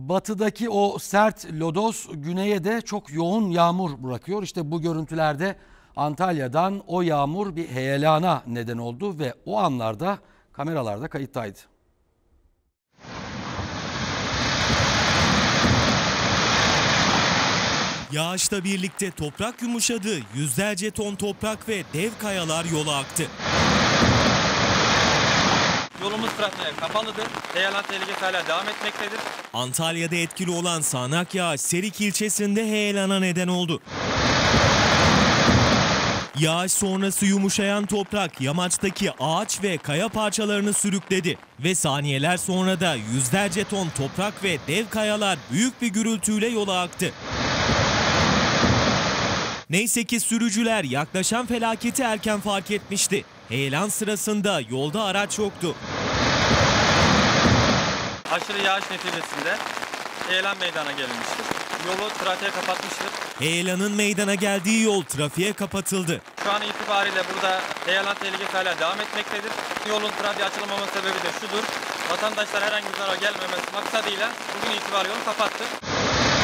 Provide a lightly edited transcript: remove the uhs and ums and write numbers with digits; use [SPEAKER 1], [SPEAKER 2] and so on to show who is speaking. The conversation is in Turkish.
[SPEAKER 1] batıdaki o sert lodos güneye de çok yoğun yağmur bırakıyor. İşte bu görüntülerde Antalya'dan o yağmur bir heyelana neden oldu ve o anlarda kameralarda kayıttaydı.
[SPEAKER 2] Yağışla birlikte toprak yumuşadı, yüzlerce ton toprak ve dev kayalar yola aktı.
[SPEAKER 3] Yolumuz trafiğe kapalıdır. Heyelan tehlikesi hala devam etmektedir.
[SPEAKER 2] Antalya'da etkili olan sağanak yağış Serik ilçesinde heyelana neden oldu. Yağış sonrası yumuşayan toprak yamaçtaki ağaç ve kaya parçalarını sürükledi ve saniyeler sonra da yüzlerce ton toprak ve dev kayalar büyük bir gürültüyle yola aktı. Neyse ki sürücüler yaklaşan felaketi erken fark etmişti. Heyelan sırasında yolda araç yoktu.
[SPEAKER 3] Aşırı yağış neticesinde heyelan meydana gelmiştir. Yolu trafiğe kapatmıştır.
[SPEAKER 2] Heyelanın meydana geldiği yol trafiğe kapatıldı.
[SPEAKER 3] Şu an itibariyle burada heyelan tehlikesi hala devam etmektedir. Yolun trafiğe açılmaması sebebi de şudur. Vatandaşlar herhangi bir zarar gelmemesi maksadıyla bugün itibariyle yolu kapattı.